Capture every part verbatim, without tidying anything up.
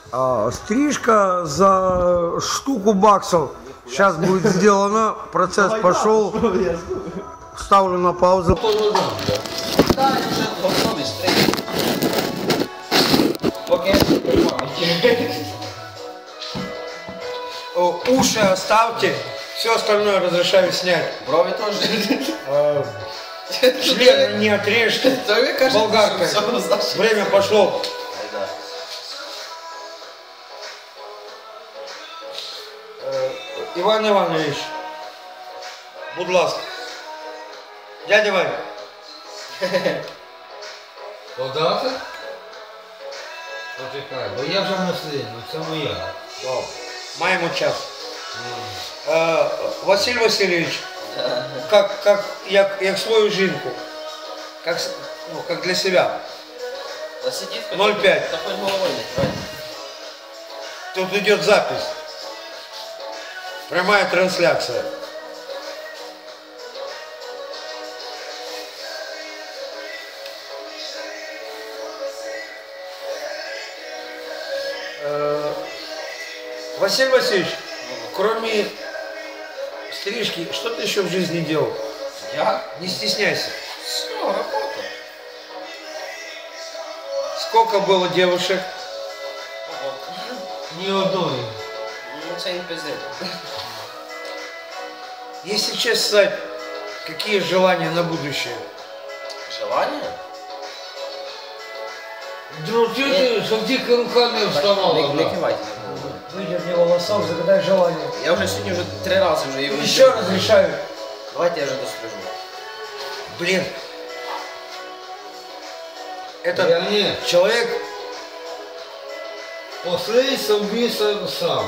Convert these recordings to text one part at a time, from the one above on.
А, стрижка за штуку баксов сейчас будет сделана. Процесс пошел. Ставлю на паузу. Уши оставьте, все остальное разрешаю снять. Брови тоже. Член не отрежьте. Болгаркой. Время пошло. Иван Иванович, будь ласка. Дядя Ваня. Подати? Почекай, бо я вже наслідник, це моя. Маємо час. Э, Василий Васильевич, как, как, як, як свою жінку, как, ну, как для себя. ноль пять. Тут идет запись. Прямая трансляция. Э, Василий Васильевич, кроме стрижки, что ты еще в жизни делал? Я? Не стесняйся. Все, работа. Сколько было девушек? Ні одної. Ну це не пиздец. Если честно сказать, какие желания на будущее? Желание? Дружити, щоб тільки рука не Не, вставала. не кивайте. Выдерни волосок, загадай желание. Я уже сегодня уже три раза уже его... Еще разрешаю. Давайте я уже дострижу. Блин. Этот Я ні. человек, Пострій собі сам.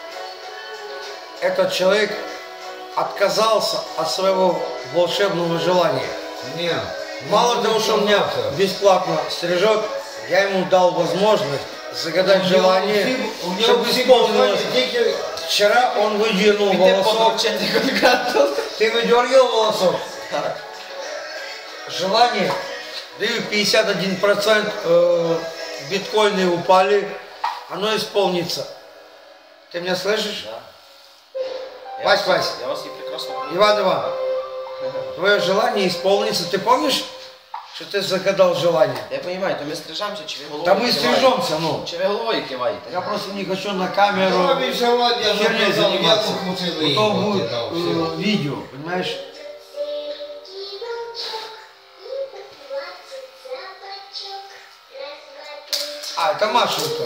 этот человек отказался от своего волшебного желания. Ні. Мало того, что он меня бесплатно стрижет, я ему дал возможность загадать желание, чтобы исполнилось. Вчера он выдернул волосок. Ты выдергивал волосок? Так. Желание. Даю пятьдесят один процент, э, биткоины упали, оно исполнится. Ты меня слышишь? Да. Вась, Я вас- Вась. Я вас и прекрасно понимаю. Иван Иван, твое желание исполнится. Ты помнишь, что ты загадал желание? Я понимаю, то мы стрижемся, чи ви головою Да мы киваєте? стрижемся, ну. Чи ви головою киваєте? Я просто не хочу на камеру Тобі сьогодні я херней вже казав, я заниматься. похмутив Потом будет її. э, видео, понимаешь? А, это Машенька.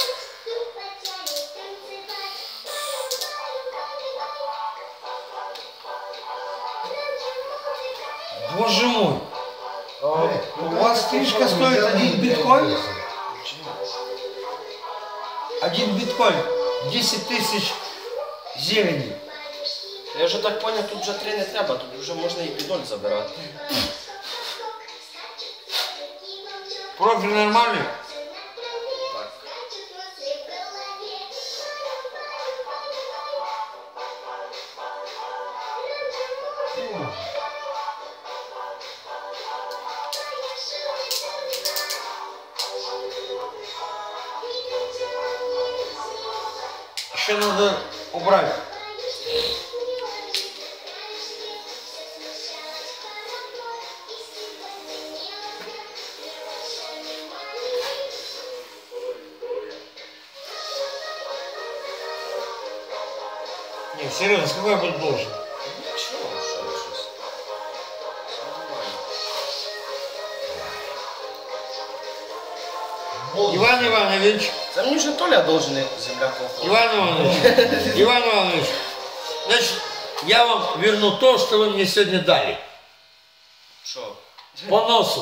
Боже мой. А, у вас стрижка стоит один биткоин? Один биткоин. десять тысяч зелени. Я вже так поняв, тут вже три не треба, тут вже можна і підоль забирати. Профиль нормальный? Так. Еще надо убрать. Не, серьезно, сколько я буду должен? Нічого, що ви щось. Все нормально. Иван Иванович, Це мені вже Толя должен земля колхоз. Иван Иванович, Иван Иванович, значит, я вам верну то, что вы мне сегодня дали. Що? По носу.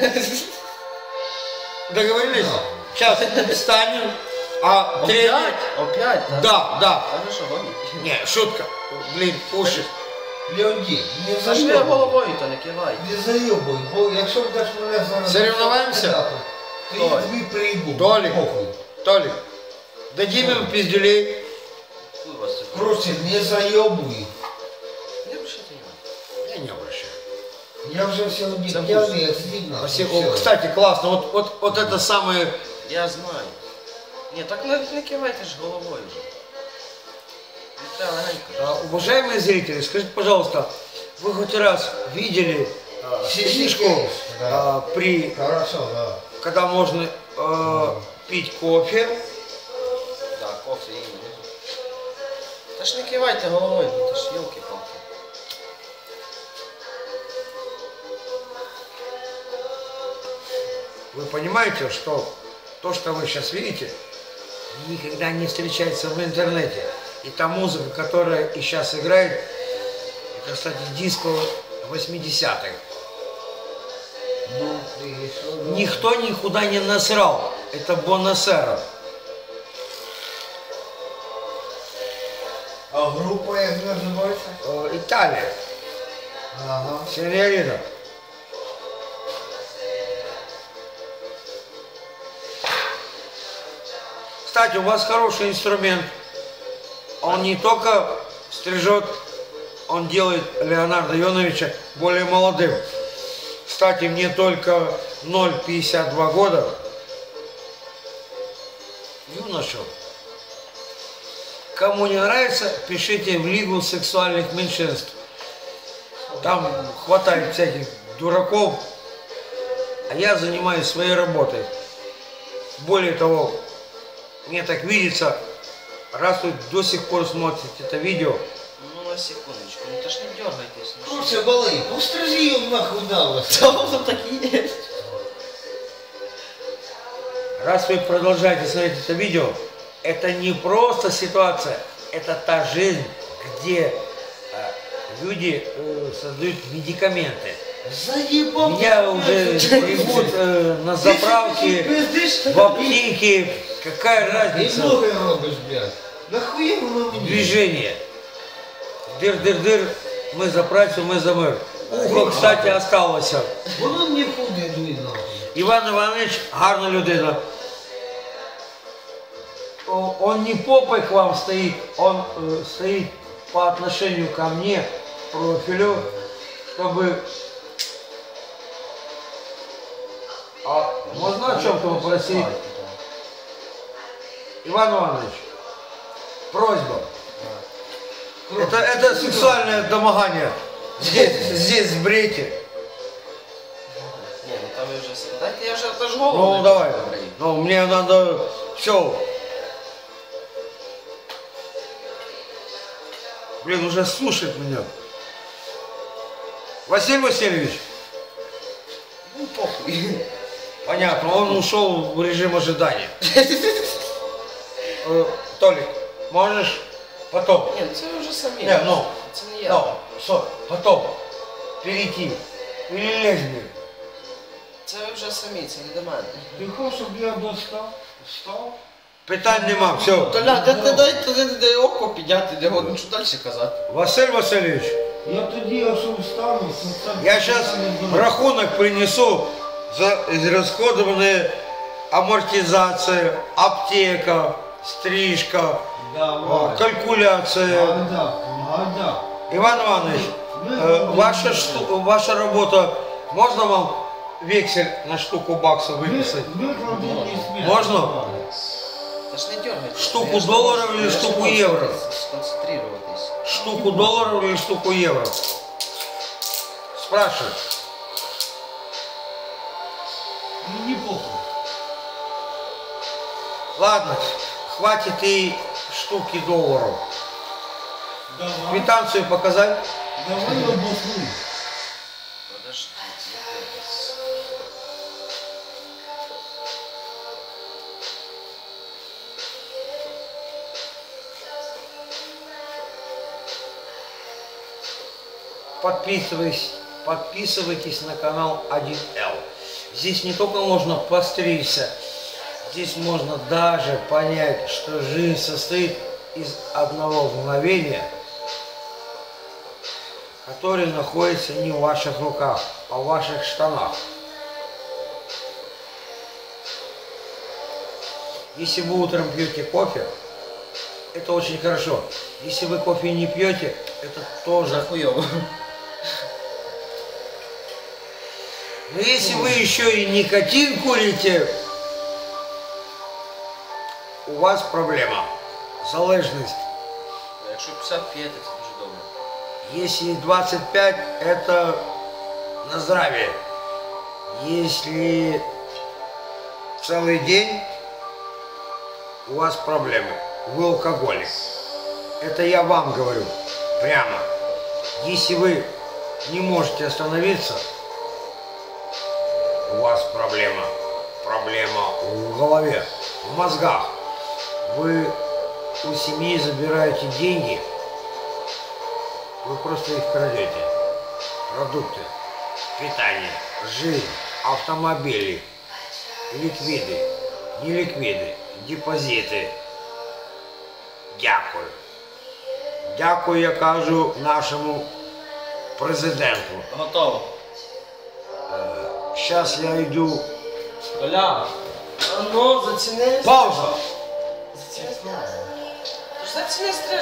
Договорились? Сейчас встанем, а тренер... Опять? Опять, так? Да, да. А ви що, гоните? Не, шутка. Блин, уши. Леонід, не За що ви зайобуй. головою, то не кивай. Не зайобуй, бо якщо будеш мене зараз... Соревнуваємося? То я тобі прийду. Толік. Похуй. Толик, дадим им пиздюлей. Хуй вас це. Короче, не зайобуй. Не обращайте внимания. Я не обращаю. Я вже сьогодні Це п'яний, як слідно. Спасибо. О, кстати, классно. Вот, вот, вот это самое... Я знаю. Ні, так не, не кивайте ж головою вже. Не треба легенько. А, уважаемые зрители, скажите, пожалуйста, вы хоть раз видели а, фишку Да. а, при, Хорошо, да. когда можно а, пить кофе? Так, кофе і. Та ж не кивайте головою, ну, та ж йолки-палки. Вы понимаете, что то, что вы сейчас видите, никогда не встречается в интернете. И та музыка, которая и сейчас играет, это, кстати, диско восьмидесятых. Ну, и что, да. Никто никуда не насрал. Это Бонасера. А группа як називається? Э, Италия. Ага. Синьорита. Кстати, у вас хороший инструмент. Он не только стрижет, он делает Леонардо Ионовича более молодым. Кстати, мне только ноль пятьдесят два года. Юноша. Кому не нравится, пишите в Лигу сексуальных меньшинств. Там хватает всяких дураков. А я занимаюсь своей работой. Более того, мне так видится, раз вы до сих пор смотрите это видео, Ну на секундочку, ну та ж не дергайтесь. Ну, Слушай, малий, ну стрижи його нахуй на вас. що воно так і є? раз вы продолжаете смотреть это видео, это не просто ситуация, это та жизнь, где э, люди э, создают медикаменты. Заебал. Меня уже приводят э, на заправке, в аптеке. Какая Ти разница? ноги робиш, блядь. Нахуя воно мені? Движение. Дыр-дыр-дыр, мы за працю, мы за мир. Ухо, кстати, осталось. Воно не буде, дуй нахуй. Іван Іванович гарна людина. О- Он не попой к вам стоит, он э, стоит по отношению ко мне, профилю, чтобы... А можно о чем-то попросить? Иван Иванович, просьба. Это, это сексуальное домогание. Здесь, здесь сбрейте. Ні, ну там ви вже... с- Дайте я вже теж голову. Ну давай. Добре. Ну мне надо все. Блин, уже слушает меня. Василий Васильевич, Ну похуй. понятно, он ушел в режим ожидания. Э, Толик, можешь потом? Ні, ну це ви вже самі. Не, ну, Це не я. ну, что, потом перейти. Или лезвие. Це ви вже самі, це не до мене. Ти хочеш, щоб я достав? Встав? Питань нема, все. Толя, де ти дай туди де око підняти, де годно, що далі казати? Василь Васильевич, Я тоді, якщо встану, то це... я сейчас рахунок принесу за израсходованные амортизация, аптека, стрижка, Давай. калькуляция. Гайда, гайда. Иван Иванович, э, ваша, шту- ваша работа, можно вам вексель на штуку баксов выписать? Виклади мені смерть. Можно? Та ж не дергайтесь. Штуку Я ж доларів можу- или я ж штуку можу євро? Сконцентрироватись. Штуку долларов или штуку евро? Спрашивай. Мені похуй. Ладно, хватит и штуки долларов. Давай, Квитанцию показать? давай обоснуй. Подожди. Подписывайтесь, подписывайтесь на канал один эл. Здесь не только можно постричься, здесь можно даже понять, что жизнь состоит из одного мгновения, которое находится не в ваших руках, а в ваших штанах. Если вы утром пьете кофе, это очень хорошо. Если вы кофе не пьете, это тоже. Хуёво. Но если вы еще и никотин курите, у вас проблема. Залежность. Якщо п'ятдесят п'ять, це дуже добре. Если двадцать пять, это на здравие. Если целый день, у вас проблемы. Вы алкоголик. Это я вам говорю прямо. Если вы не можете остановиться, у вас проблема. Проблема в голове, в мозгах. Вы у семьи забираете деньги, вы просто их крадете. Продукты, питание, жизнь, автомобили, ликвиды, не ликвиды, депозиты. Дякую. Дякую, я кажу нашему президенту. Готово. Сейчас я иду. Коля, а ну, заціни. Пауза. Заціни. Заціни стриж.